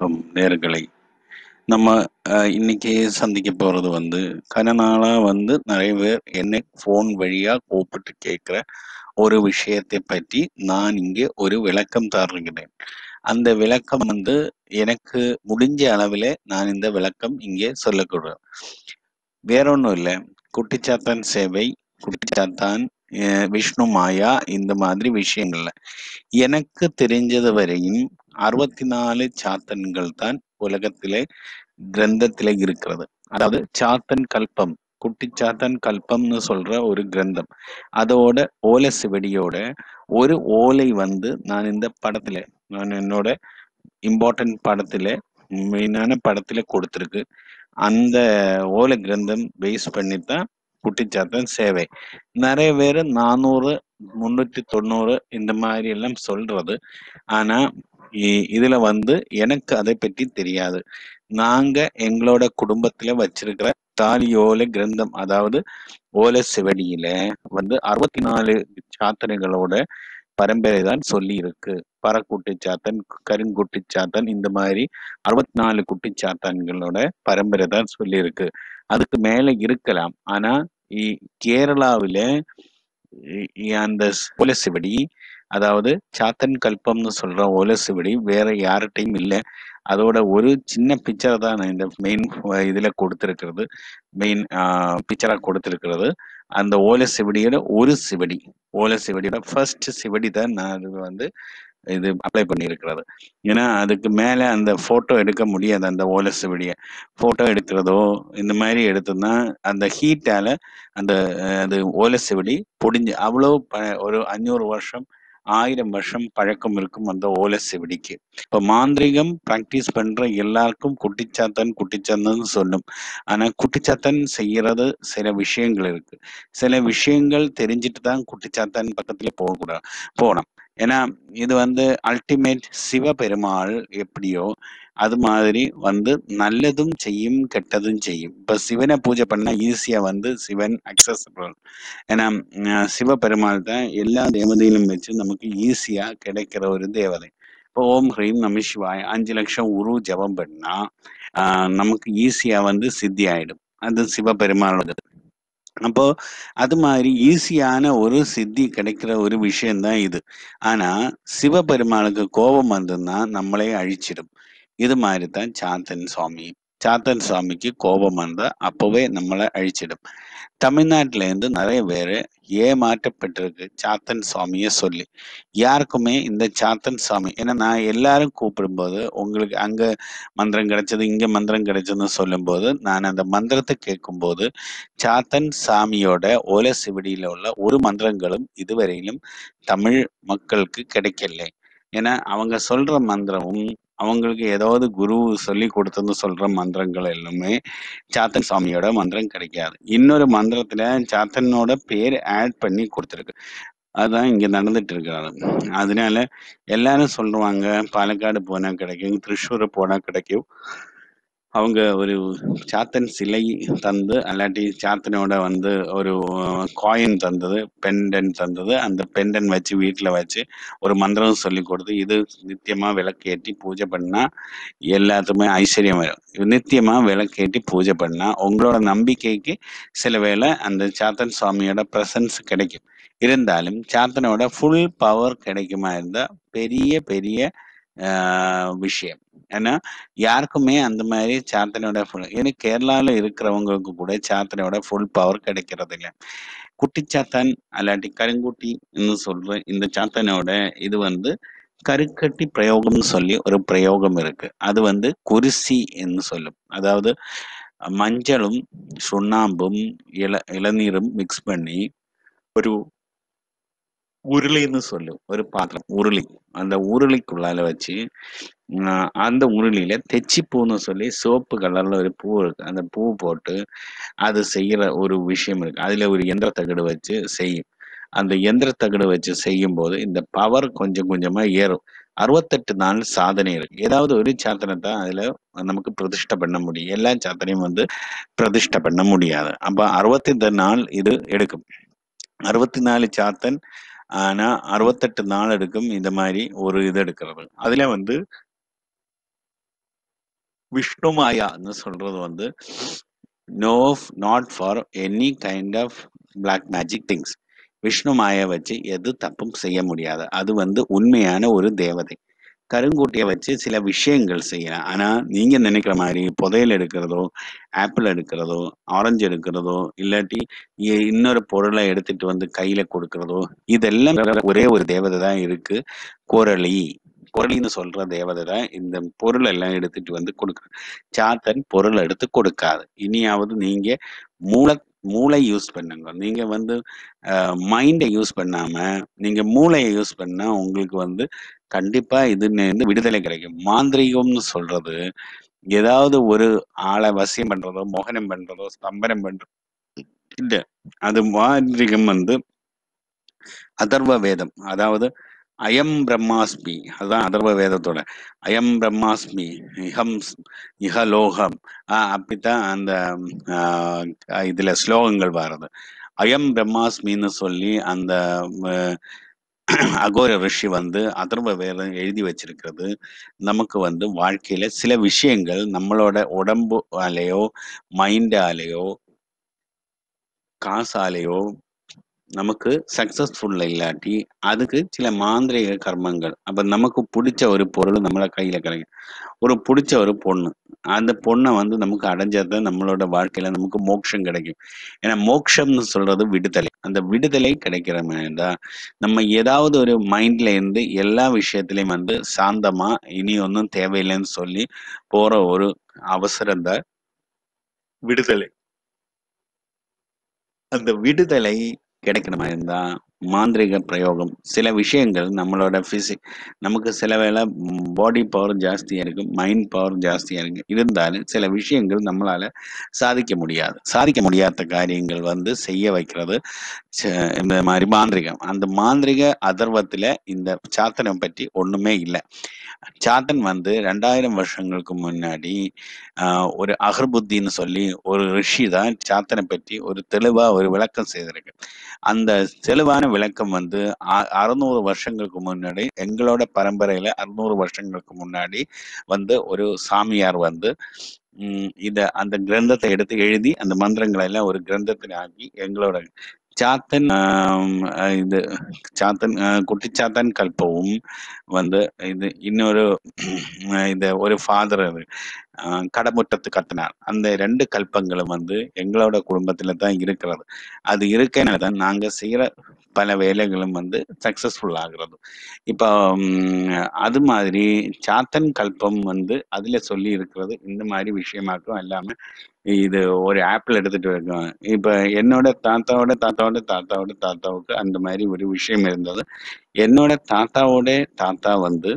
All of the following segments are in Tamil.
வணக்கம் நேயர்களே. நம்ம இன்னைக்கு சந்திக்க போறது கன நாளா நிறைய பேர் என்னை ஃபோன் வழியா கூப்பிட்டு கேட்கிற ஒரு விஷயத்தை பற்றி நான் இங்கே ஒரு விளக்கம் தருகிறேன். அந்த விளக்கம் எனக்கு முடிஞ்ச அளவிலே நான் இந்த விளக்கம் இங்கே சொல்லக்கூடாது. வேற ஒன்றும் இல்லை. குட்டிச்சாத்தான் சேவை, குட்டிச்சாத்தான், விஷ்ணு மாயா, இந்த மாதிரி விஷயங்கள்ல எனக்கு தெரிஞ்சது வரையும் 64 சாத்தன்கள் தான் உலகத்திலே கிரந்தத்திலே இருக்கிறது. அதாவது சாத்தன் கல்பம், குட்டிச்சாத்தன் கல்பம்னு சொல்ற ஒரு கிரந்தம். அதோட ஓலை சுவடியோட ஒரு ஓலை நான் இந்த படத்துல, நான் என்னோட இம்பார்ட்டன்ட் படத்துல, மெயினான படத்துல கொடுத்துருக்கு. அந்த ஓலை கிரந்தம் பேஸ் பண்ணித்தான் குட்டிச்சாத்தன் சேவை. நிறைய பேர் 400, 390 இந்த மாதிரி எல்லாம் சொல்றது. ஆனா இதுல எனக்கு அதை பற்றி தெரியாது. நாங்க எங்களோட குடும்பத்துல வச்சிருக்கிற தாலி ஓலை கிரந்தம், அதாவது ஓலை சிவடியில 64 சாத்தனைகளோட பரம்பரை தான் சொல்லி இருக்கு. பறக்குட்டி சாத்தன், கருங்குட்டி சாத்தன், இந்த மாதிரி 64 குட்டி சாத்தான்களோட பரம்பரை தான் சொல்லி இருக்கு. அதுக்கு மேல இருக்கலாம். ஆனா கேரளாவில அந்த ஓலை சிவடி, அதாவது சாத்தன் கல்பம்னு சொல்ற ஓலை சிவடி வேற யார்கிட்டையும் இல்லை. அதோட ஒரு சின்ன பிக்சர் தான் நான் இந்த மெயின் இதுல கொடுத்திருக்கிறது. மெயின் பிக்சரா கொடுத்திருக்கிறது. அந்த ஓலை சிவடியோட ஒரு சிவடி, ஓலை சிவடியோட ஃபர்ஸ்ட் சிவடி தான் நான் இது அப்ளை பண்ணியிருக்கிறது. ஏன்னா அதுக்கு மேல அந்த போட்டோ எடுக்க முடியாது. அந்த ஓலை சிவடியை போட்டோ எடுக்கிறதோ இந்த மாதிரி எடுத்தோம்னா அந்த ஹீட்டால அந்த அது ஓலை சிவடி பொடிஞ்சு அவ்வளவு ஒரு 500 வருஷம் 1000 வருஷம் பழக்கம் இருக்கும் அந்த ஓலை சிவடிக்கு. இப்ப மாந்திரிகம் பிராக்டிஸ் பண்ற எல்லாருக்கும் குட்டிச்சாத்தன் சொல்லும். ஆனா குட்டிச்சாத்தன் செய்யறது சில விஷயங்கள் இருக்கு. சில விஷயங்கள் தெரிஞ்சுட்டு தான் குட்டிச்சாத்தன் பக்கத்துல போகணும். ஏன்னா இது அல்டிமேட் சிவபெருமாள் எப்படியோ அது மாதிரி நல்லதும் செய்யும் கெட்டதும் செய்யும். இப்ப சிவனை பூஜை பண்ணா ஈஸியா சிவன் அக்சசபிள். ஏன்னா சிவபெருமாள் தான் எல்லா தேவதையிலும் வச்சு நமக்கு ஈஸியா கிடைக்கிற ஒரு தேவதை. இப்போ ஓம் ஹ்ரீம் நம சிவாய் 5 லட்சம் உரு ஜபம் பண்ணா நமக்கு ஈஸியா சித்தி ஆயிடும். அது சிவபெருமாளோட. அப்போ அது மாதிரி ஈஸியான ஒரு சித்தி கிடைக்கிற ஒரு விஷயம்தான் இது. ஆனா சிவபெருமானுக்கு கோபம் நம்மளே அழிச்சிடும். இது மாதிரி தான் சாத்தன் சுவாமி. சாத்தன் சுவாமிக்கு கோபம் அப்பவே நம்மளை அழிச்சிடும். தமிழ்நாட்டுல இருந்து நிறைய பேரு ஏமாற்றப்பட்டிருக்கு சாத்தன் சுவாமிய சொல்லி. யாருக்குமே இந்த சாத்தன் சுவாமி, ஏன்னா நான் எல்லாரும் கூப்பிடும்போது உங்களுக்கு அங்க மந்திரம் கிடைச்சது, இங்க மந்திரம் கிடைச்சதுன்னு சொல்லும் போது நான் அந்த மந்திரத்தை கேட்கும்போது சாத்தன் சாமியோட ஓலை சிவடியில உள்ள ஒரு மந்திரங்களும் இதுவரையிலும் தமிழ் மக்களுக்கு கிடைக்கல. ஏன்னா அவங்க சொல்ற மந்திரமும் அவங்களுக்கு ஏதாவது குரு சொல்லி கொடுத்தது சொல்ற மந்திரங்கள் எல்லாமே சாத்தன் சாமியோட மந்திரம் கிடைக்காது. இன்னொரு மந்திரத்துல சாத்தனோட பேர் ஆட் பண்ணி கொடுத்துருக்கு. அதுதான் இங்க நடந்துட்டு இருக்கிறாரு. அதனால எல்லாரும் சொல்லுவாங்க பாலக்காடு போனா கிடைக்கும், திருச்சூர் போனா கிடைக்கும். அவங்க ஒரு சாத்தன் சிலை தந்து, அல்லாட்டி சாத்தனோட ஒரு காயின் தந்தது, பெண்டன் தந்தது. அந்த பெண்டன் வச்சு வீட்டுல வச்சு ஒரு மந்திரம் சொல்லி கொடுத்து, இது நித்தியமா விளக்கேற்றி பூஜை பண்ணா எல்லாத்துக்குமே ஐஸ்வர்யம் வரும். நித்தியமா விளக்கேற்றி பூஜை பண்ணா உங்களோட நம்பிக்கைக்கு சில வேளை அந்த சாத்தன் சுவாமியோட பிரசன்ஸ் கிடைக்கும். இருந்தாலும் சாத்தனோட ஃபுல் பவர் கிடைக்குமா இருந்தா பெரிய பெரிய விஷயம். ஏன்னா யாருக்குமே அந்த மாதிரி சாத்தனோட ஏன்னா கேரளால இருக்கிறவங்களுக்கு கூட சாத்தனோட ஃபுல் பவர் கிடைக்கிறது இல்லை. குட்டிச்சாத்தான் அல்லாட்டி கருங்குட்டின்னு சொல்ற இந்த சாத்தனோட இது கருக்கட்டி பிரயோகம்னு சொல்லி ஒரு பிரயோகம் இருக்கு. அது குரிசி என்று சொல்லும். அதாவது மஞ்சளும் சுண்ணாம்பும் இளநீரும் மிக்ஸ் பண்ணி ஒரு உருளின்னு சொல்லும் ஒரு பாத்திரம், உருளி. அந்த உருளிக்குள்ளால வச்சு அந்த உருளியில தெச்சிப்பூன்னு சொல்லி சிவப்பு கலர்ல ஒரு பூ இருக்கு. அந்த பூ போட்டு அது செய்யற ஒரு விஷயம் இருக்கு. அதுல ஒரு எந்திர தகடு வச்சு செய்யும். அந்த எந்திர தகடு வச்சு செய்யும் போது இந்த பவர் கொஞ்சம் கொஞ்சமா ஏறும். 68 நாள் சாதனை இருக்கு. ஏதாவது ஒரு சாத்தனை தான் அதுல நமக்கு பிரதிஷ்டை பண்ண முடியும். எல்லா சாத்தனையும் பிரதிஷ்டை பண்ண முடியாது. அப்ப 68 நாள் இது எடுக்கும். 64 சாத்தன், ஆனா 68 நாள் எடுக்கும். இந்த மாதிரி ஒரு இது எடுக்கிறது. அதுல விஷ்ணு மாயான்னு சொல்றது வந்து no, not for any kind of black magic things. Vishnu மாயை வச்சு எது தப்பும் செய்ய முடியாது. அது வந்து உண்மையான ஒரு தேவதை. கருங்கூட்டிய வச்சு சில விஷயங்கள் செய்யலாம். ஆனா நீங்க நினைக்கிற மாதிரி புதையல் எடுக்கிறதோ, ஆப்பிள் எடுக்கிறதோ, ஆரஞ்சு எடுக்கிறதோ, இல்லாட்டி இன்னொரு பொருளை எடுத்துட்டு வந்து கையில கொடுக்கிறதோ, இதெல்லாம் ஒரே ஒரு தேவதை தான் இருக்கு. குரளி. குரலின்னு சொல்ற தேவதை தான் இந்த பொருள் எல்லாம் எடுத்துட்டு வந்து கொடுக்குறது. சாத்தன் பொருள் எடுத்து கொடுக்காது. இனியாவது நீங்க மூளை மூளை யூஸ் பண்ணுங்க. நீங்க வந்து மைண்டை யூஸ் பண்ணாம நீங்க மூளையை யூஸ் பண்ணா உங்களுக்கு வந்து கண்டிப்பா இதுன்னு விடுதலை கிடைக்கும். மாந்திரீகம்னு சொல்றது ஏதாவது ஒரு ஆளை வசியம் பண்றதோ, மோகனம் பண்றதோ, ஸ்தம்பனம் பண்றதோ இல்ல. அது மாந்திரீகம் வந்து அதர்வ வேதம். அதாவது அயம் பிரம்மாஸ்மி, அதுதான் அதர்வ வேதத்தோட அயம் பிரம்மாஸ்மி இஹம் இஹலோகம். அப்படித்தான் அந்த இதுல ஸ்லோகங்கள் வர்றது. அயம் பிரம்மாஸ்மின்னு சொல்லி அந்த அகோர ரிஷி வந்து அதர்வ வேதம் எழுதி வச்சிருக்கிறது. நமக்கு வந்து வாழ்க்கையில சில விஷயங்கள் நம்மளோட உடம்புலையோ, மைண்டாலேயோ, காசாலேயோ நமக்கு சக்சஸ்ஃபுல் இல்லாட்டி அதுக்கு சில மாந்திரீக கர்மங்கள். அப்ப நமக்கு பிடிச்ச ஒரு பொருள் நம்மள கையில கிடைக்கும். ஒரு பிடிச்ச ஒரு பொண்ணு. அந்த பொண்ணை வந்து நமக்கு அடைஞ்சாதான் நம்மளோட வாழ்க்கையில நமக்கு மோட்சம் கிடைக்கும். ஏன்னா மோட்சம்னு சொல்றது விடுதலை. அந்த விடுதலை கிடைக்கிற மாதிரி தான் நம்ம ஏதாவது ஒரு மைண்ட்ல இருந்து எல்லா விஷயத்திலையும் வந்து சாந்தமா இனி ஒன்றும் தேவையில்லைன்னு சொல்லி போற ஒரு அவசரம் தான் விடுதலை. அந்த விடுதலை கிடைக்கிற மாதிரி தான் மாந்திரீக பிரயோகம். சில விஷயங்கள் நம்மளோட நமக்கு சில வேளை பாடி பவர் ஜாஸ்தியா இருக்கு, மைண்ட் பவர் ஜாஸ்தியா இருக்கு. இருந்தாலும் சில விஷயங்கள் நம்மளால சாதிக்க முடியாது. சாதிக்க முடியாத காரியங்கள் வந்து செய்ய வைக்கிறது இந்த மாதிரி மாந்திரிகம். அந்த மாந்திரிக அதர்வத்துல இந்த சாத்தனை பற்றி ஒண்ணுமே இல்லை. சாத்தன் வந்து 2000 வருஷங்களுக்கு முன்னாடி ஒரு அகர்புத்தின்னு சொல்லி ஒரு ரிஷி தான் சாத்தனை பற்றி ஒரு தெளிவா ஒரு விளக்கம் செய்திருக்கு. அந்த தெளிவான விளக்கம் வந்து 600 வருஷங்களுக்கு முன்னாடி எங்களோட பரம்பரையில 600 வருஷங்களுக்கு முன்னாடி வந்து ஒரு சாமியார் வந்து அந்த கிரந்தத்தை எடுத்து எழுதி அந்த மந்திரங்களை எல்லாம் ஒரு கிரந்தத்தில் ஆக்கி எங்களோட சாத்தன் இது சாத்தன் குட்டிச்சாத்தன் கல்பவும் வந்து இது இன்னொரு இந்த ஒரு ஃபாதர் கடமுட்டத்து கத்தினார். அந்த 2 கல்பங்களும் வந்து எங்களோட குடும்பத்துல தான் இருக்கிறது. அது இருக்கனால தான் நாங்க செய்யற பல வேலைகளும் வந்து சக்சஸ்ஃபுல் ஆகுறது. இப்போ அது மாதிரி சாத்தன் கல்பம் வந்து அதுல சொல்லி இருக்கிறது இந்த மாதிரி விஷயமாக்கும் எல்லாமே. இது ஒரு ஆப்பிள் எடுத்துட்டு இருக்கோம். இப்ப என்னோட தாத்தாவோட தாத்தாவோட தாத்தாவோட தாத்தாவுக்கு அந்த மாதிரி ஒரு விஷயம் இருந்தது. என்னோட தாத்தாவோட தாத்தா வந்து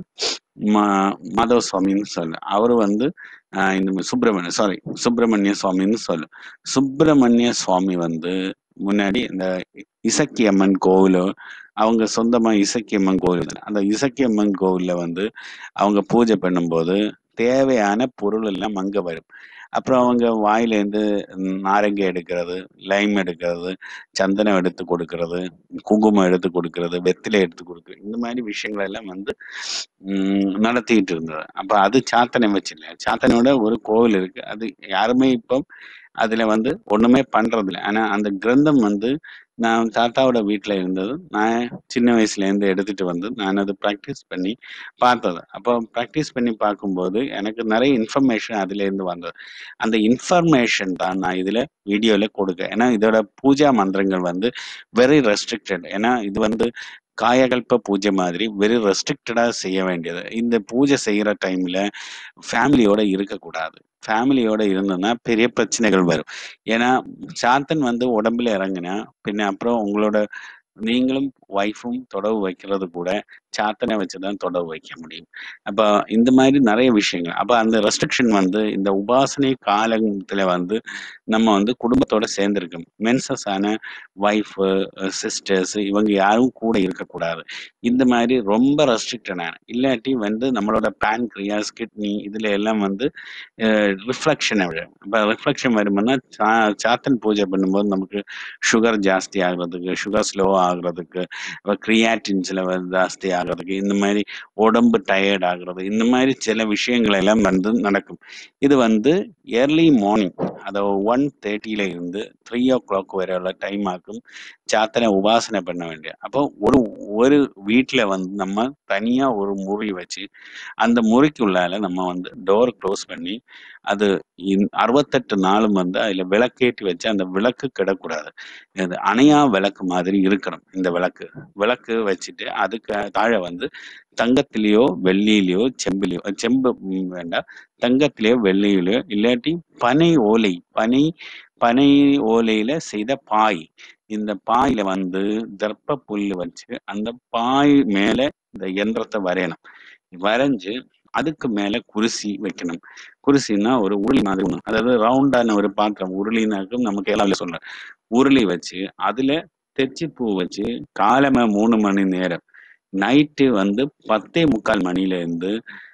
மாதவ சுவாமின்னு சொல்லு. அவரு வந்து இந்த சுப்பிரமணிய சுவாமின்னு சொல்லு. சுப்பிரமணிய சுவாமி வந்து முன்னாடி இந்த இசக்கியம்மன் கோவிலோ அவங்க சொந்தமா இசக்கியம்மன் கோவில். அந்த இசக்கியம்மன் கோவில்ல வந்து அவங்க பூஜை பண்ணும்போது தேவையான பொருள் எல்லாம் அங்க வரும். அப்புறம் அவங்க வாயிலேருந்து நாரங்கை எடுக்கிறது, லைம் எடுக்கிறது, சந்தனம் எடுத்து கொடுக்கறது, குங்குமம் எடுத்து கொடுக்கறது, வெத்திலை எடுத்து கொடுக்கறது, இந்த மாதிரி விஷயங்கள் எல்லாம் வந்து நடத்திட்டு இருந்தது. அப்ப அது சாத்தனை வச்சில்ல. சாத்தனையோட ஒரு கோவில் இருக்கு. அது யாருமே இப்போ அதுல வந்து ஒண்ணுமே பண்றது இல்லை. ஆனா அந்த கிரந்தம் வந்து நான் தாத்தாவோட வீட்டுல இருந்தது. நான் சின்ன வயசுல இருந்து எடுத்துட்டு வந்து நான் அதை ப்ராக்டிஸ் பண்ணி பார்த்தது. அப்போ ப்ராக்டிஸ் பண்ணி பார்க்கும்போது எனக்கு நிறைய இன்ஃபர்மேஷன் அதுல இருந்து வந்தது. அந்த இன்ஃபர்மேஷன் தான் நான் இதுல வீடியோல கொடுக்க. ஏன்னா இதோட பூஜா மந்திரங்கள் வந்து வெரி ரெஸ்ட்ரிக்டட். ஏன்னா இது வந்து காயகல்ப பூஜை மாதிரி வெரி ரெஸ்ட்ரிக்டடா செய்ய வேண்டியது. இந்த பூஜை செய்யற டைம்ல ஃபேமிலியோட இருக்கக்கூடாது. ஃபேமிலியோட இருந்தோம்னா பெரிய பிரச்சனைகள் வரும். ஏன்னா சாத்தன் வந்து உடம்புல இறங்குனா பின்ன அப்புறம் உங்களோட நீங்களும் ஒய்ஃபும் தொடர்பு வைக்கிறது கூட சாத்தனை வச்சுதான் தொடர்பு வைக்க முடியும். அப்ப இந்த மாதிரி நிறைய விஷயங்கள். அப்ப அந்த ரெஸ்ட்ரிக்ஷன் வந்து இந்த உபாசனை காலத்துல வந்து நம்ம வந்து குடும்பத்தோட சேர்ந்திருக்கணும். மென்சஸ் ஆன ஒய்ஃப், சிஸ்டர்ஸ் இவங்க யாரும் கூட இருக்கக்கூடாது. இந்த மாதிரி ரொம்ப ரெஸ்ட்ரிக்டடான இல்லாட்டி வந்து நம்மளோட பேன்க்ரியாஸ், கிட்னி இதுல எல்லாம் வந்து ரிஃப்ளெக்ஷன் வரும். இப்போ ரிஃப்ளெக்ஷன் வருமுன்னா சாத்தன் பூஜை பண்ணும்போது நமக்கு சுகர் ஜாஸ்தி ஆகுறதுக்கு, சுகர் ஸ்லோ ஆகுறதுக்கு, கிரியாட்டின்ஸ் லெவல் ஜாஸ்தி ஆகுறதுக்கு, இந்த மாதிரி உடம்பு டயர்ட் ஆகுறது, இந்த மாதிரி சில விஷயங்கள் எல்லாம் வந்து நடக்கும். இது வந்து ஏர்லி மார்னிங், அதாவது 1:30 இருந்து 3 o'clock வரை உள்ள டைம் ஆக்கும் சாத்தனை உபாசனை பண்ண வேண்டிய. அப்போ ஒரு ஒரு வீட்டுல வந்து நம்ம தனியா ஒரு முറി வச்சு அந்த முறிக்குள்ளால நம்ம வந்து டோர் க்ளோஸ் பண்ணி அது 68 நாளும் வந்து அதுல விளக்கேற்றி வச்சு அந்த விளக்கு கெடக்கூடாது. இது அணையா விளக்கு மாதிரி இருக்கணும். இந்த விளக்கு விளக்கு வச்சுட்டு அதுக்கு தாழ வந்து தங்கத்திலேயோ வெள்ளியிலையோ செம்பிலையோ, செம்பு வேண்டாம், தங்கத்திலேயோ வெள்ளியிலையோ இல்லாட்டி பனை ஓலை, பனை ஓலையில செய்த பாய், இந்த பாயில வந்து தர்ப்ப புல்லு வச்சு அந்த பாய் மேல இந்த யந்திரத்தை வரையணும். வரைஞ்சு அதுக்கு மேல குருசி வைக்கணும். குருசின்னா ஒரு உருளி மாதிரி ஒண்ணு, அதாவது ரவுண்டான ஒரு பாத்திரம், உருளினாக்கும் நம்ம கேரளாவில் சொல்றேன். உருளி வச்சு அதுல தெச்சிப்பூ வச்சு காலமே 3 மணி நேரம், நைட்டு வந்து 10:45 மணில இருந்து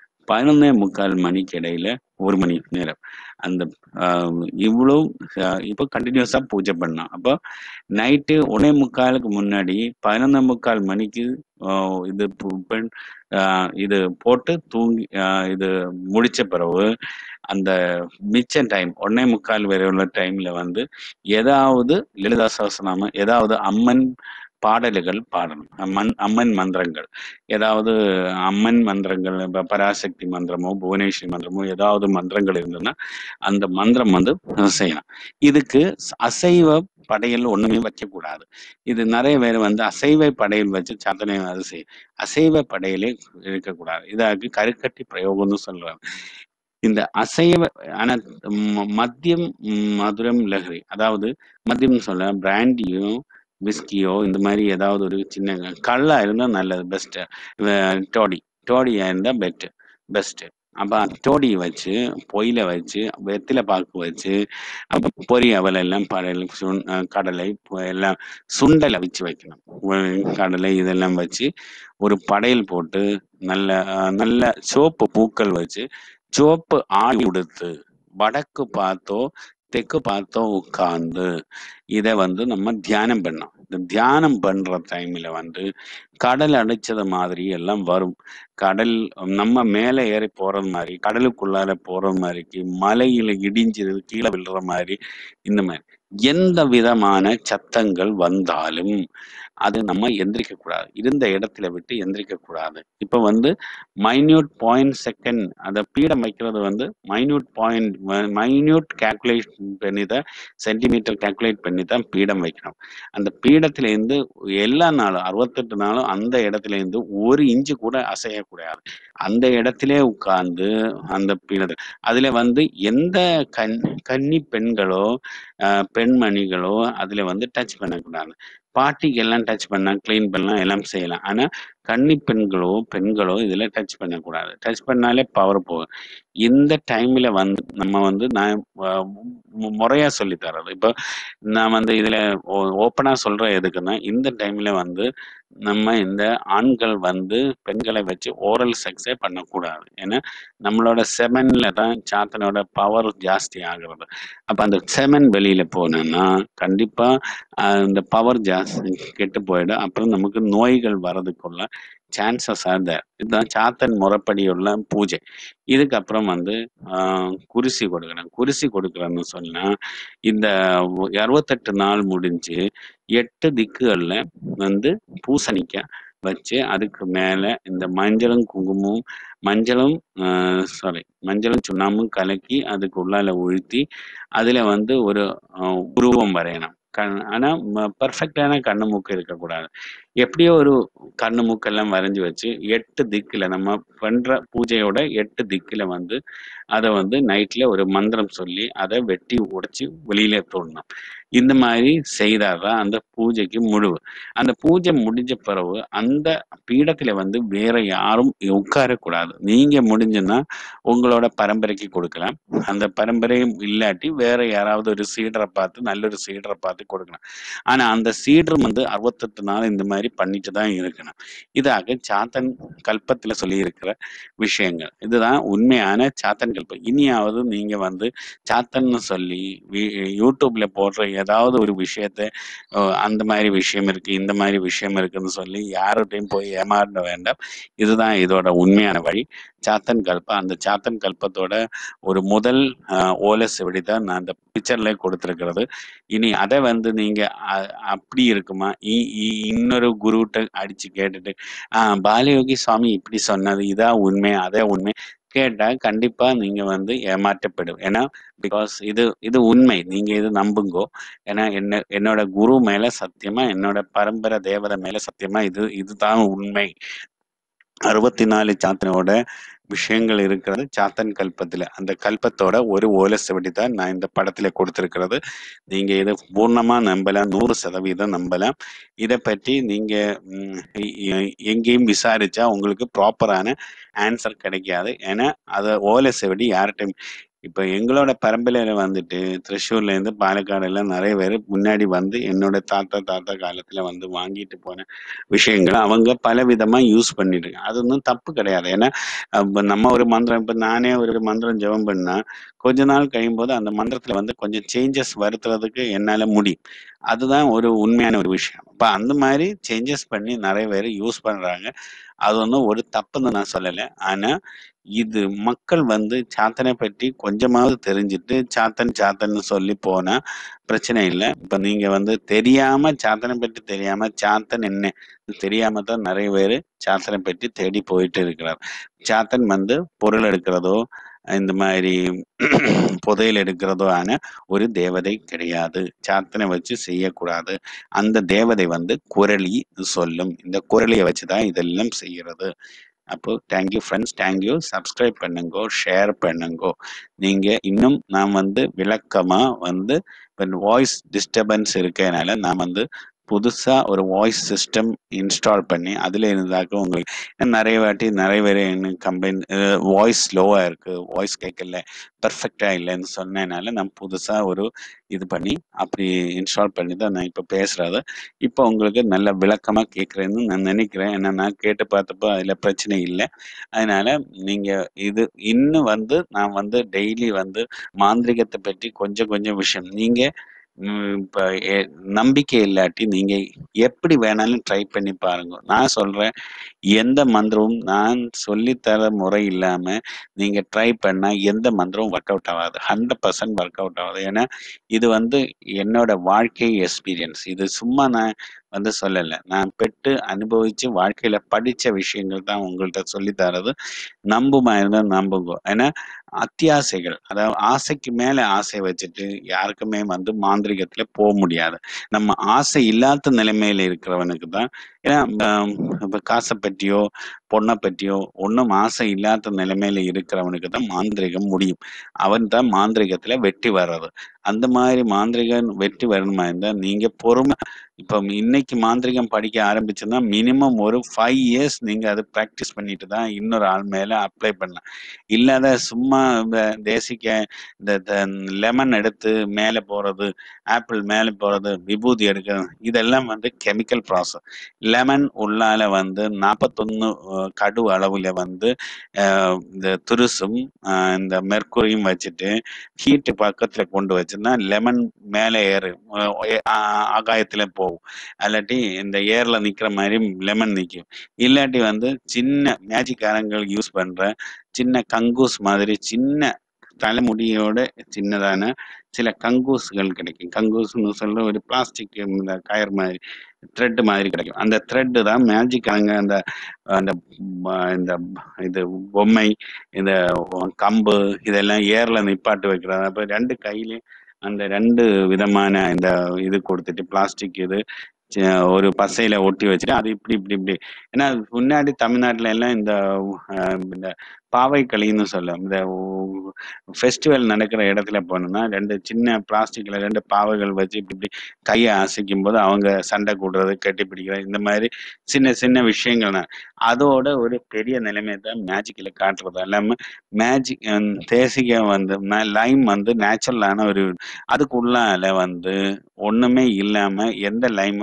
11:45 மணிக்கு இடையில 1 மணி நேரம் அந்த இவ்வளவு இப்போ கண்டினியூஸா பூஜை பண்ணலாம். அப்போ நைட்டு 1:45க்கு முன்னாடி 11:45 மணிக்கு இது பெண் இது போட்டு தூங்கி இது முடிச்ச பிறகு அந்த மிச்ச டைம் 1:45 வரை உள்ள டைம்ல வந்து ஏதாவது லலிதா சகஸ்ரநாமம், ஏதாவது அம்மன் பாடல்கள் பாடணும். அம்மன் மந்திரங்கள், ஏதாவது அம்மன் மந்திரங்கள், பராசக்தி மந்திரமோ புவனேஸ்வரி மந்திரமோ ஏதாவது மந்திரங்கள் இருந்ததுன்னா அந்த மந்திரம் வந்து செய்யலாம். இதுக்கு அசைவ படையல் ஒண்ணுமே வைக்கக்கூடாது. இது நிறைய பேர் வந்து அசைவ படையல் வச்சு சாத்தனை அது செய்யும். அசைவ படையலே இருக்கக்கூடாது. இதாக்கு கருக்கட்டி பிரயோகம்னு சொல்றாங்க. இந்த அசைவ ஆனா மத்தியம் மதுரம் லஹரி, அதாவது மத்தியம் சொல்ல பிராண்டியும் விஸ்கியோ இந்த மாதிரி ஏதாவது ஒரு சின்ன கல்லா இருந்தா நல்லது, பெஸ்ட். டோடியா இருந்தா பெஸ்ட். அப்ப டோடி வச்சு பொயில வச்சு வெத்தில பாக்கு வச்சு பொரி அவல் எல்லாம் கடலை எல்லாம் சுண்டலை வச்சு வைக்கணும். கடலை இதெல்லாம் வச்சு ஒரு படையல் போட்டு நல்ல நல்ல சோப்பு பூக்கள் வச்சு சோப்பு ஆணி உடுத்து வடக்கு பார்த்தோ தெற்கு பார்த்தோ உட்கார்ந்து இதை வந்து நம்ம தியானம் பண்ணோம். இந்த தியானம் பண்ற டைம்ல வந்து கடல் அடைச்சது மாதிரி எல்லாம் வரும். கடல் நம்ம மேலே ஏறி போறது மாதிரி, கடலுக்குள்ளார போறது மாதிரி, மலையில இடிஞ்சு கீழே விழுற மாதிரி, இந்த மாதிரி எந்த விதமான சத்தங்கள் வந்தாலும் அது நம்ம எந்திரிக்க கூடாது. இருந்த இடத்துல விட்டு எந்திரிக்க கூடாது. இப்ப வந்து மைன்யூட் பாயிண்ட் செகண்ட் அந்த பீடம் வைக்கிறது வந்து மைன்யூட் கால்குலேட் பண்ணி தான், சென்டிமீட்டர் கால்குலேட் பண்ணி தான் பீடம் வைக்கணும். அந்த பீடத்துல இருந்து எல்லா நாளும் 68 நாளும் அந்த இடத்துல இருந்து 1 இன்ச்சு கூட அசையக்கூடாது. அந்த இடத்திலே உட்கார்ந்து அந்த பீடத்தை அதுல வந்து எந்த கன்னி பெண்களோ பெண்மணிகளோ அதுல வந்து டச் பண்ணக்கூடாது. பாட்டிக்கு எல்லாம் டச் பண்ணா கிளீன் பண்ணலாம், எல்லாம் செய்யலாம். ஆனா கன்னி பெண்களோ இதுல டச் பண்ணக்கூடாது. டச் பண்ணாலே பவர் போகும். இந்த டைம்ல வந்து நம்ம வந்து நான் முறையா சொல்லி தர்றது. இப்போ நான் வந்து இதுல ஓப்பனா சொல்றேன் எதுக்குன்னா, இந்த டைம்ல வந்து நம்ம இந்த ஆண்கள் வந்து பெண்களை வச்சு ஓரல் செக்ஸே பண்ணக்கூடாது. ஏன்னா நம்மளோட செமன்ல தான் சாத்தனோட பவர் ஜாஸ்தி ஆகுறது. அப்ப அந்த செமன் வெளியில போனோம்னா கண்டிப்பா இந்த பவர் ஜாஸ்தி கெட்டு போயிடும். அப்புறம் நமக்கு நோய்கள் வர்றதுக்குள்ள சான்சஸ் ஆர் தேர். இதுதான் சாத்தன் முறைப்படி உள்ள பூஜை. இதுக்கப்புறம் வந்து குருசி கொடுக்கணும். குருசி கொடுக்கறன்னு சொன்னா இந்த 68 நாள் முடிஞ்சு 8 திக்குகள்ல வந்து பூசணிக்காய் வச்சு அதுக்கு மேல இந்த மஞ்சளும் குங்குமம், மஞ்சளும் சுண்ணாம்பும் கலக்கி அதுக்கு உள்ளால ஊழ்த்தி அதுல வந்து ஒரு உருவம் வரையணும். ஆனா பர்ஃபெக்டான கண்ணு மூக்கு இருக்கக்கூடாது. எப்படியோ ஒரு கண்ணு மூக்கெல்லாம் வரைஞ்சி வச்சு 8 திக்குல நம்ம பண்ற பூஜையோட 8 திக்குல வந்து அதை வந்து நைட்ல ஒரு மந்திரம் சொல்லி அதை வெட்டி உடைச்சு வெளியில போடணும். இந்த மாதிரி செய்தாதான் அந்த பூஜைக்கு முடிவு. அந்த பூஜை முடிஞ்ச பிறகு அந்த பீடத்துல வந்து வேற யாரும் உட்காரக்கூடாது. நீங்க முடிஞ்சுன்னா உங்களோட பரம்பரைக்கு கொடுக்கலாம். அந்த பரம்பரையும் இல்லாட்டி வேற யாராவது ஒரு சீடரை பார்த்து, நல்ல ஒரு சீடரை பார்த்து கொடுக்கலாம். ஆனா அந்த சீடரும் வந்து 68 நாள் இந்த மாதிரி பண்ணிட்டு தான் இருக்கணும். இதாக சாத்தன் கல்பத்துல சொல்லி இருக்கிற விஷயங்கள். இதுதான் உண்மையான சாத்தன் சாத்தன் கல்பம். இனியாவது நீங்க வந்து சாத்தன்னு சொல்லி யூடியூப்ல போடுற ஏதாவது ஒரு விஷயத்த அந்த மாதிரி விஷயம் இருக்கு, இந்த மாதிரி விஷயம் இருக்குன்னு சொல்லி யார்கிட்டையும் போய் ஏமாற வேண்டாம். இதுதான் இதோட உண்மையான வழி. சாத்தன் கல்பம். அந்த சாத்தன் கல்பத்தோட ஒரு முதல் ஓலை சுவடி தான் நான் அந்த பிக்சர்ல கொடுத்துருக்கிறது. இனி அதை வந்து நீங்க அப்படி இருக்குமா, இன்னொரு குருகிட்ட அடிச்சு கேட்டுட்டு பாலயோகி சுவாமி இப்படி சொன்னது இதான் உண்மை அதே உண்மை கேட்டா கண்டிப்பா நீங்க வந்து ஏமாற்றப்படும். ஏன்னா பிகாஸ் இது உண்மை, நீங்க இது நம்புங்கோ. ஏன்னா என்னோட குரு மேல சத்தியமா, என்னோட பரம்பரை தேவதை மேல சத்தியமா இதுதான் உண்மை. 64 சாத்தனோட விஷயங்கள் இருக்கிறது சாத்தன் கல்பத்துல. அந்த கல்பத்தோட ஒரு ஓலை சுவடி தான் நான் இந்த படத்துல கொடுத்திருக்கிறது. நீங்க இதை பூர்ணமா நம்பலாம், 100% நம்பலாம். இதை பற்றி நீங்க எங்கேயும் விசாரிச்சா உங்களுக்கு ப்ராப்பரான ஆன்சர் கிடைக்காது. ஏன்னா அதை ஓலை சுவடி யார்கிட்டையும் இப்போ எங்களோட பரம்பரையில வந்துட்டு திருச்சூர்ல இருந்து பாலக்காடு எல்லாம் நிறைய பேர் முன்னாடி வந்து என்னோட தாத்தா காலத்துல வந்து வாங்கிட்டு போன விஷயங்களை அவங்க பல விதமா யூஸ் பண்ணிட்டு இருக்காங்க. அது ஒன்றும் தப்பு கிடையாது. ஏன்னா நம்ம ஒரு மந்திரம், இப்ப நானே ஒரு மந்திரம் ஜெபம் பண்ணா கொஞ்ச நாள் கழியும் போது அந்த மந்திரத்துல வந்து கொஞ்சம் சேஞ்சஸ் வருத்துறதுக்கு என்னால முடியும். அதுதான் ஒரு உண்மையான ஒரு விஷயம். அப்ப அந்த மாதிரி சேஞ்சஸ் பண்ணி நிறைய பேர் யூஸ் பண்றாங்க. அது ஒன்றும் ஒரு தப்புன்னு நான் சொல்லலை. ஆனா இது மக்கள் வந்து சாத்தனை பற்றி கொஞ்சமாவது தெரிஞ்சுட்டு சாத்தன்னு சொல்லி போனா பிரச்சனை இல்லை. இப்ப நீங்க வந்து தெரியாம சாத்தனை பற்றி தெரியாம சாத்தன் என்ன தெரியாம தான் நிறைய பேர் சாத்தனை பற்றி தேடி போயிட்டு இருக்கிறார். சாத்தன் வந்து பொருள் எடுக்கிறதோ இந்த மாதிரி புதையல் எடுக்கிறதோ ஆன ஒரு தேவதை கிடையாது. சாத்தனை வச்சு செய்யக்கூடாது. அந்த தேவதை வந்து குரலி சொல்லும். இந்த குரலியை வச்சுதான் இதெல்லாம் செய்கிறது. அப்போ தேங்க்யூ ஃப்ரெண்ட்ஸ், தேங்க்யூ. சப்ஸ்கிரைப் பண்ணுங்கோ, ஷேர் பண்ணுங்கோ. நீங்க இன்னும் நான் வந்து விளக்கமா வந்து இப்போ வாய்ஸ் டிஸ்டர்பன்ஸ் இருக்கனால நான் வந்து புதுசா ஒரு வாய்ஸ் சிஸ்டம் இன்ஸ்டால் பண்ணி அதுல இருந்தாக்க உங்களுக்கு நிறைய வாட்டி நிறைய பேர் எனக்கு கம்ப்ளைண்ட் வாய்ஸ் ஸ்லோவா இருக்கு, வாய்ஸ் கேட்கல, பெர்ஃபெக்டா இல்லைன்னு சொன்னதுனால நான் புதுசா ஒரு இது பண்ணி அப்படி இன்ஸ்டால் பண்ணி தான் நான் இப்போ பேசுறது. இப்போ உங்களுக்கு நல்ல விளக்கமா கேட்குறேன்னு நான் நினைக்கிறேன். ஏன்னா நான் கேட்டு பார்த்தப்போ அதில் பிரச்சனை இல்லை. அதனால நீங்க இது இன்னும் வந்து நான் வந்து டெய்லி வந்து மாந்திரிகத்தை பற்றி கொஞ்சம் கொஞ்சம் விஷயம் நீங்க இப்ப நம்பிக்கை இல்லாட்டி நீங்க எப்படி வேணாலும் ட்ரை பண்ணி பாருங்க. நான் சொல்றேன், எந்த மந்திரமும் நான் சொல்லித்தர முறை இல்லாம நீங்க ட்ரை பண்ணா எந்த மந்திரமும் ஒர்க் அவுட் ஆகாது. 100% ஒர்க் அவுட் ஆகாது. ஏன்னா இது வந்து என்னோட வாழ்க்கை எக்ஸ்பீரியன்ஸ். இது சும்மா நான் வந்து சொல்லலை, நான் பெற்று அனுபவிச்சு வாழ்க்கையில படிச்ச விஷயங்கள் தான் உங்கள்கிட்ட சொல்லி தரது. நம்புமா இருந்தால் நம்புங்க. ஏன்னா அத்தியாசைகள், அதாவது ஆசைக்கு மேல ஆசை வச்சுட்டு யாருக்குமே வந்து மாந்திரிகத்துல போக முடியாது. நம்ம ஆசை இல்லாத நிலைமையில இருக்கிறவனுக்கு தான். ஏன்னா இப்ப காசை பற்றியோ பொண்ணை பற்றியோ ஒன்றும் ஆசை இல்லாத நிலைமையில இருக்கிறவனுக்கு தான் மாந்திரிகம் முடியும். அவன் தான் மாந்திரிகத்துல வெற்றி வர்றது. அந்த மாதிரி மாந்திரிகம் வெற்றி வரணுமா இருந்தால் நீங்க பொறுமை. இப்போ இன்னைக்கு மாந்திரிகம் படிக்க ஆரம்பிச்சுன்னா மினிமம் ஒரு 5 இயர்ஸ் நீங்க அதை ப்ராக்டிஸ் பண்ணிட்டு தான் இன்னொரு ஆள் மேல அப்ளை பண்ணலாம். இல்லாத சும்மா இந்த தேசிக்க இந்த லெமன் எடுத்து மேலே போறது, ஆப்பிள் மேலே போறது, விபூதி எடுக்கிறது, இதெல்லாம் வந்து கெமிக்கல் ப்ராசஸ். லெமன் உள்ளால வந்து 41 கடு அளவுல வந்து இந்த துருசும் இந்த மெர்க்குரியும் வச்சுட்டு ஹீட்டு பக்கத்துல கொண்டு வச்சுன்னா லெமன் மேலே ஏறு, ஆகாயத்துல போகும். இல்லாட்டி இந்த ஏர்ல நிக்கிற மாதிரி லெமன் நிற்கும். இல்லாட்டி வந்து சின்ன மேஜிக்காரங்கள் யூஸ் பண்ற சின்ன கங்கூஸ் மாதிரி சின்ன தலைமுடியோட சின்னதான சில கங்கூஸ்கள் கிடைக்கும். கங்கூஸ்ன்னு சொல்ற ஒரு பிளாஸ்டிக் கயர் மாதிரி த்ரெட் மாதிரி கிடைக்கும். அந்த த்ரெட்டு தான் மேஜிக்காரங்க அந்த அந்த இந்த இது பொம்மை, இந்த கம்பு இதெல்லாம் ஏர்ல நிப்பாட்டு வைக்கிறாங்க. அப்ப 2 கையிலையும் அந்த 2 விதமான இந்த இது கொடுத்துட்டு பிளாஸ்டிக் இது ஒரு பசையில ஒட்டி வச்சுட்டு அது இப்படி இப்படி இப்படி. ஏன்னா முன்னாடி தமிழ்நாட்டுல எல்லாம் இந்த பாவை களின்னு சொல்லும். இந்த ஃபெஸ்டிவல் நடக்கிற இடத்துல போனோம்னா 2 சின்ன பிளாஸ்டிக்ல 2 பாவைகள் வச்சு இப்படி இப்படி கையை அசைக்கும் போது அவங்க சண்டை கூடுறது, கட்டி பிடிக்கிறது, இந்த மாதிரி சின்ன சின்ன விஷயங்கள் தான். அதோட ஒரு பெரிய நிலைமை தான் மேஜிக்ல காட்டுறது. எல்லாமே மேஜிக் தேசிக வந்து லைம் வந்து நேச்சுரலான ஒரு அதுக்குள்ளால வந்து ஒண்ணுமே இல்லாம எந்த லைமும்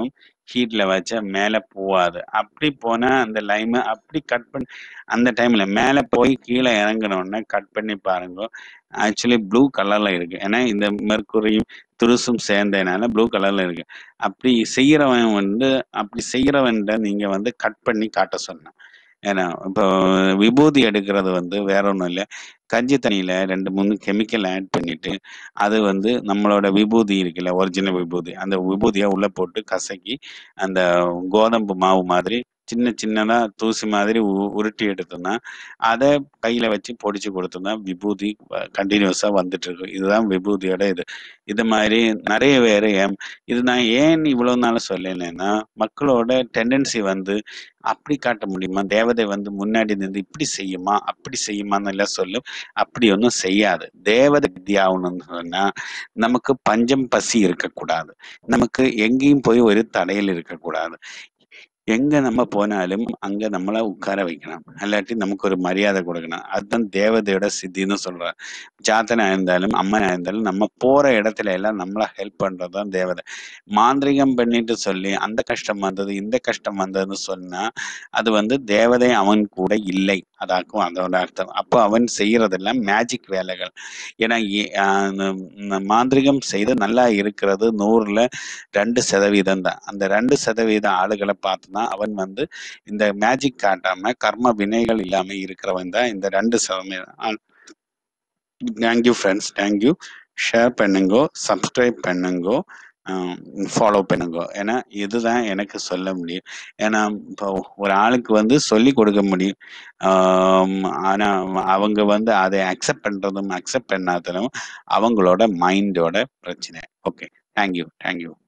ஹீட்ல வச்சா மேலே போகாது. அப்படி போனா அந்த லைமை அப்படி கட் பண்ணி அந்த டைம்ல மேலே போய் கீழே இறங்கினோடனே கட் பண்ணி பாருங்க. ஆக்சுவலி ப்ளூ கலர்ல இருக்கு. ஏன்னா இந்த மெர்க்குரியும் துருசும் சேர்ந்ததுனால ப்ளூ கலர்ல இருக்கு. அப்படி செய்யறவன் அப்படி செய்யறவன்ட நீங்க கட் பண்ணி காட்ட சொன்னேன். ஏன்னா இப்போ விபூதி எடுக்கிறது வேற ஒன்றும் இல்லை. கஞ்சி தண்ணியில 2, 3 கெமிக்கல் ஆட் பண்ணிட்டு அது நம்மளோட விபூதி இருக்குல்ல, ஒரிஜினல் விபூதி, அந்த விபூதியை உள்ள போட்டு கசக்கி அந்த கோதம்பு மாவு மாதிரி சின்ன சின்னதா தூசி மாதிரி உருட்டி எடுத்தோம்னா அதை கையில வச்சு பொடிச்சு கொடுத்தோம்னா விபூதி கண்டினியூஸா வந்துட்டு இருக்கு. இதுதான் விபூதியோட இது. இது மாதிரி நிறைய பேர் இது நான் ஏன் இவ்வளவு நாள் சொல்லலைன்னா, மக்களோட டெண்டன்சி அப்படி காட்ட முடியுமா, தேவதை முன்னாடி நின்று இப்படி செய்யுமா அப்படி செய்யுமான்னு எல்லாம் சொல்லும். அப்படி ஒன்றும் செய்யாது. தேவதை வித்யாவுன்னு சொன்னா நமக்கு பஞ்சம் பசி இருக்கக்கூடாது. நமக்கு எங்கேயும் போய் ஒரு தடையில் இருக்கக்கூடாது. எங்க நம்ம போனாலும் அங்க நம்மள உட்கார வைக்கணும். இல்லாட்டி நமக்கு ஒரு மரியாதை கொடுக்கணும். அதுதான் தேவதையோட சித்தின்னு சொல்றேன். ஜாத்தனா இருந்தாலும் அம்மனா இருந்தாலும் நம்ம போற இடத்துல எல்லாம் நம்மள ஹெல்ப் பண்றதுதான் தேவதை. மாந்திரிகம் பண்ணிட்டு சொல்லி அந்த கஷ்டம் வந்தது இந்த கஷ்டம் வந்ததுன்னு சொன்னா அது தேவதை அவன் கூட இல்லை. அதாக்கும் அதோட அர்த்தம். அப்போ அவன் செய்யறதெல்லாம் மேஜிக் வேலைகள். ஏன்னா மாந்திரிகம் செய்து நல்லா இருக்கிறது 100ல் 2% தான். அந்த 2% ஆளுகளை பார்த்துதான் அவன் இந்த மேஜிக் காட்டாம கர்ம வினைகள் இல்லாம இருக்கிறவன் தான் இந்த 2%. Thank you friends, thank you. ஷேர் பண்ணுங்கோ, சப்ஸ்கிரைப் பண்ணுங்கோ, ஃபாலோ பண்ணுங்கோ. ஏன்னா இதுதான் எனக்கு சொல்ல முடியும். ஏன்னா இப்போ ஒரு ஆளுக்கு சொல்லி கொடுக்க முடியும். ஆனா அவங்க அதை அக்செப்ட் பண்றதும் அக்செப்ட் பண்ணாததும் அவங்களோட மைண்டோட பிரச்சனை. Okay, thank you.